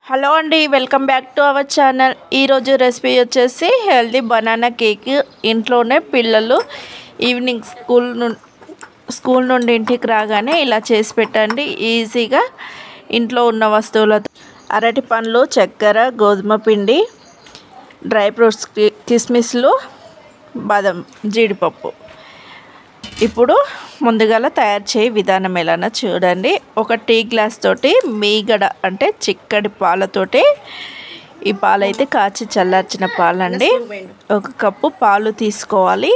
Hello అండి, welcome back to our channel. ఈరోజు recipe వచ్చేసి హెల్దీ బనానా కేక్. ఇంట్లోనే పిల్లలు ఈవినింగ్ స్కూల్ నుండి ఇంటికి రాగానే ఇలా చేసి పెట్టండి. ఈజీగా ఇంట్లో ఉన్న వస్తువులతో అరటి పండ్లు, చక్కెర, గోధుమ పిండి, డ్రై ఫ్రూట్స్, కిస్మిస్లు, బాదం, జీడిపప్పు. ఇప్పుడు ముందుగా తయారు చేయ విధానం ఎలానో చూడండి. ఒక టీ గ్లాస్ తోటి మీగడ అంటే చిక్కటి పాలతోటి, ఈ పాలైతే కాచి చల్లార్చిన పాలండి. ఒక కప్పు పాలు తీసుకోవాలి.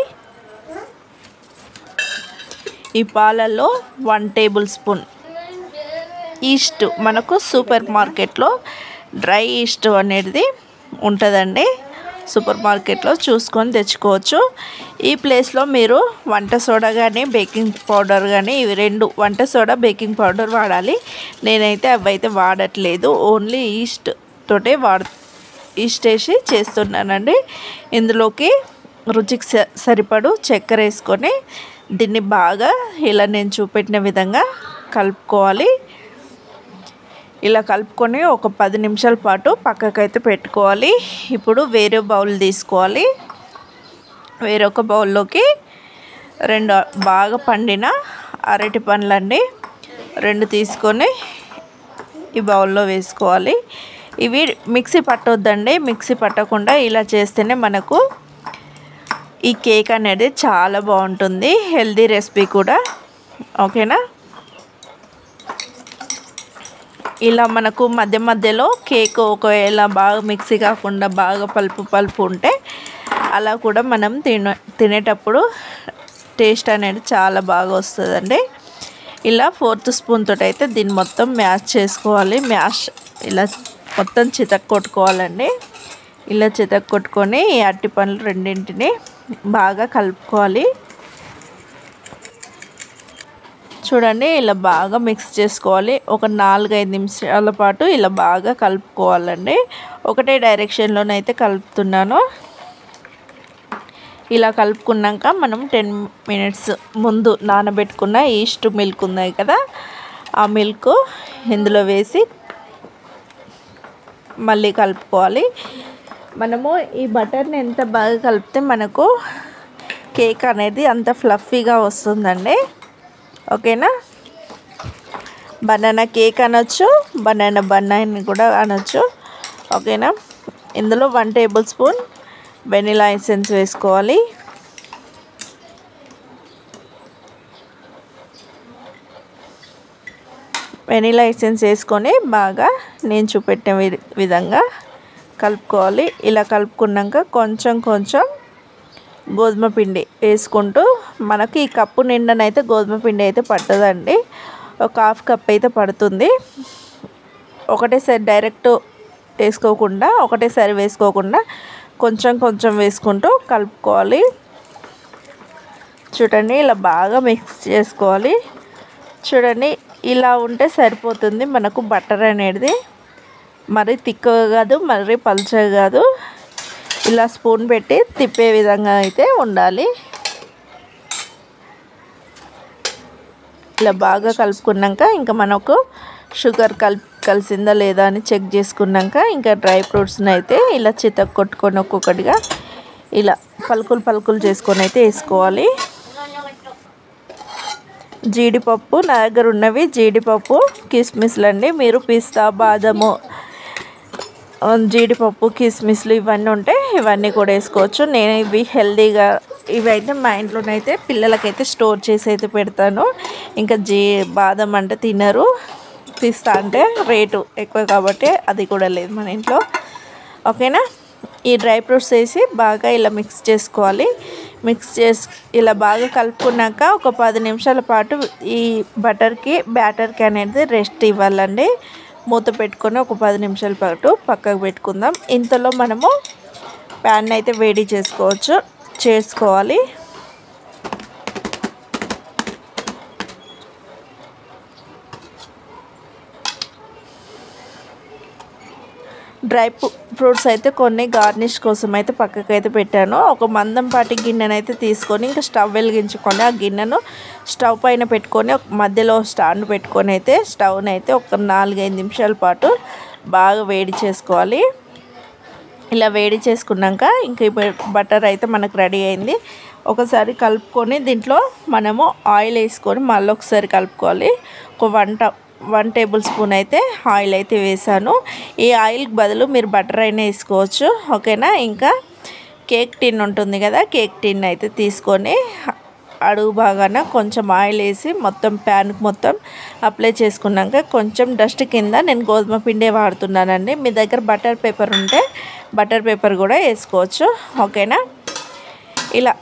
ఈ పాలలో 1 టేబుల్ స్పూన్ ఈస్ట్, మనకు సూపర్ మార్కెట్లో డ్రై ఈస్ట్ అనేది ఉంటుందండి. సూపర్ మార్కెట్లో చూసుకొని తెచ్చుకోవచ్చు. ఈ ప్లేస్లో మీరు వంట సోడా కానీ బేకింగ్ పౌడర్ కానీ, ఇవి రెండు, వంట సోడా బేకింగ్ పౌడర్ వాడాలి. నేనైతే అవైతే వాడట్లేదు, ఓన్లీ ఈస్ట్ వేసి చేస్తున్నానండి. ఇందులోకి రుచికి సరిపడు చక్కెర వేసుకొని దీన్ని బాగా ఇలా నేను చూపెట్టిన విధంగా కలుపుకోవాలి. ఇలా కలుపుకొని ఒక 10 నిమిషాల పాటు పక్కకైతే పెట్టుకోవాలి. ఇప్పుడు వేరే బౌల్ తీసుకోవాలి. వేరొక బౌల్లోకి 2 బాగా పండిన అరటి పండ్లండి, 2 తీసుకొని ఈ బౌల్లో వేసుకోవాలి. ఇవి మిక్సీ పట్టొద్దండి. మిక్సీ పట్టకుండా ఇలా చేస్తేనే మనకు ఈ కేక్ అనేది చాలా బాగుంటుంది. హెల్దీ రెసిపీ కూడా, ఓకేనా. ఇలా మనకు మధ్య మధ్యలో కేక్ ఒకవేళ బాగా మిక్సీ కాకుండా బాగా పలుపు ఉంటే అలా కూడా మనం తినేటప్పుడు టేస్ట్ అనేది చాలా బాగా వస్తుందండి. ఇలా 4th స్పూన్ తోటి అయితే దీన్ని మొత్తం మ్యాష్ చేసుకోవాలి. ఇలా మొత్తం చితక్కొట్టుకోవాలండి. ఇలా చితక్కొట్టుకొని ఈ అరటి పండ్లు రెండింటిని బాగా కలుపుకోవాలి. చూడండి, ఇలా బాగా మిక్స్ చేసుకోవాలి. ఒక 4-5 నిమిషాల పాటు ఇలా బాగా కలుపుకోవాలండి. ఒకటే డైరెక్షన్లోనైతే కలుపుతున్నాను. ఇలా కలుపుకున్నాక మనం 10 మినిట్స్ ముందు నానబెట్టుకున్న ఈస్ట్ మిల్క్ ఉన్నాయి కదా, ఆ మిల్క్ ఇందులో వేసి మళ్ళీ కలుపుకోవాలి. మనము ఈ బటర్ని ఎంత బాగా కలిపితే మనకు కేక్ అనేది అంత ఫ్లఫీగా వస్తుందండి, ఓకేనా. బనానా కేక్ అనొచ్చు, బనానా బన్ అని కూడా అనొచ్చు, ఓకేనా. ఇందులో 1 టేబుల్ స్పూన్ వెనిలా ఎసెన్స్ వేసుకోవాలి. వెనిలా ఎసెన్స్ వేసుకొని బాగా నేను చూపెట్టిన విధంగా కలుపుకోవాలి. ఇలా కలుపుకున్నాక కొంచెం గోధుమ పిండి వేసుకుంటూ, మనకి ఈ కప్పు నిండనైతే గోధుమ పిండి అయితే పట్టదండి, ఒక 1/2 కప్ అయితే పడుతుంది. ఒకటేసారి డైరెక్ట్ వేసుకోకుండా కొంచెం వేసుకుంటూ కలుపుకోవాలి. చూడండి, ఇలా బాగా మిక్స్ చేసుకోవాలి. చూడండి, ఇలా ఉంటే సరిపోతుంది మనకు బటర్ అనేది. మరీ తిక్కగా కాదు, మరీ పల్చగా కాదు. ఇలా స్పూన్ పెట్టి తిప్పే విధంగా అయితే ఉండాలి. ఇలా బాగా కలుపుకున్నాక ఇంకా మనకు షుగర్ కలిసిందా లేదా అని చెక్ చేసుకున్నాక ఇంకా డ్రై ఫ్రూట్స్ని అయితే ఇలా చితక్కొట్టుకొని ఒక్కొక్కటిగా ఇలా పలుకులు చేసుకొని అయితే వేసుకోవాలి. జీడిపప్పు నా దగ్గర ఉన్నవి జీడిపప్పు, కిస్మిస్లు అండి. మీరు పిస్తా, బాదము, జీడిపప్పు, కిస్మిస్లు ఇవన్నీ ఉంటే ఇవన్నీ కూడా వేసుకోవచ్చు. నేను ఇవి హెల్దీగా, ఇవైతే మా ఇంట్లోనైతే పిల్లలకైతే స్టోర్ చేసి అయితే పెడతాను. ఇంకా బాదం అంటే తినరు, పిస్తా అంటే రేటు ఎక్కువ కాబట్టి అది కూడా లేదు మన ఇంట్లో, ఓకేనా. ఈ డ్రై ఫ్రూట్స్ వేసి బాగా ఇలా మిక్స్ చేసుకోవాలి. ఇలా బాగా కలుపుకున్నాక ఒక 10 నిమిషాల పాటు ఈ బ్యాటర్కి అనేది రెస్ట్ ఇవ్వాలండి. మూత పెట్టుకొని ఒక 10 నిమిషాల పాటు పక్కకు పెట్టుకుందాం. ఇంతలో మనము ప్యాన్ అయితే వేడి చేసుకోవాలి. డ్రై ఫ్రూట్స్ అయితే కొన్ని గార్నిష్ కోసం అయితే పక్కకైతే పెట్టాను. ఒక మందంపాటి గిన్నెనైతే తీసుకొని ఇంకా స్టవ్ వెలిగించుకొని ఆ గిన్నెను స్టవ్ పైన పెట్టుకొని మధ్యలో స్టాండ్ పెట్టుకొని అయితే స్టవ్ని అయితే ఒక 4-5 నిమిషాల పాటు బాగా వేడి చేసుకోవాలి. ఇలా వేడి చేసుకున్నాక ఇంకా ఈ బటర్ అయితే మనకు రెడీ అయింది. ఒకసారి కలుపుకొని దీంట్లో మనము ఆయిల్ వేసుకొని మళ్ళీ ఒకసారి కలుపుకోవాలి. ఒక 1 టేబుల్ స్పూన్ అయితే ఆయిల్ అయితే వేసాను. ఈ ఆయిల్కి బదులు మీరు బటర్ అయినా వేసుకోవచ్చు, ఓకేనా. ఇంకా కేక్ టిన్ ఉంటుంది కదా, కేక్ టిన్ అయితే తీసుకొని అడుగు భాగాన కొంచెం ఆయిల్ వేసి మొత్తం ప్యాన్కి మొత్తం అప్లై చేసుకున్నాక కొంచెం డస్ట్ కింద నేను గోధుమ పిండే వాడుతున్నానండి. మీ దగ్గర బటర్ పేపర్ ఉంటే బటర్ పేపర్ కూడా వేసుకోవచ్చు, ఓకేనా. ఇలా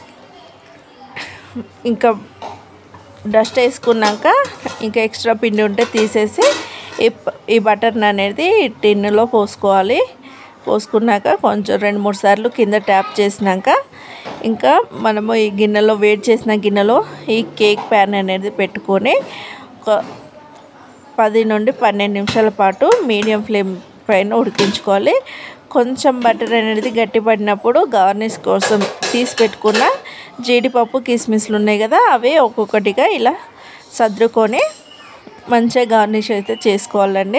ఇంకా డస్ట్ వేసుకున్నాక ఇంకా ఎక్స్ట్రా పిండి ఉంటే తీసేసి ఈ బటర్ని అనేది టిన్నులో పోసుకోవాలి. పోసుకున్నాక కొంచెం 2-3 సార్లు కింద ట్యాప్ చేసినాక ఇంకా మనము ఈ గిన్నెలో వేడి చేసిన గిన్నెలో ఈ కేక్ ప్యాన్ అనేది పెట్టుకొని ఒక 10 నుండి 12 నిమిషాల పాటు మీడియం ఫ్లేమ్ పైన ఉడికించుకోవాలి. కొంచెం బటర్ అనేది గట్టిపడినప్పుడు గార్నిష్ కోసం తీసి పెట్టుకున్న జీడిపప్పు కిస్మిస్లు ఉన్నాయి కదా, అవి ఒక్కొక్కటిగా ఇలా సర్దుకొని మంచిగా గార్నిష్ అయితే చేసుకోవాలండి,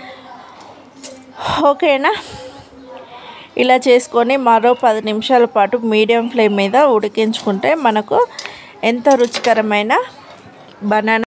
ఓకేనా. ఇలా చేసుకొని మరో 10 నిమిషాల పాటు మీడియం ఫ్లేమ్ మీద ఉడికించుకుంటే మనకు ఎంతో రుచికరమైన బనానా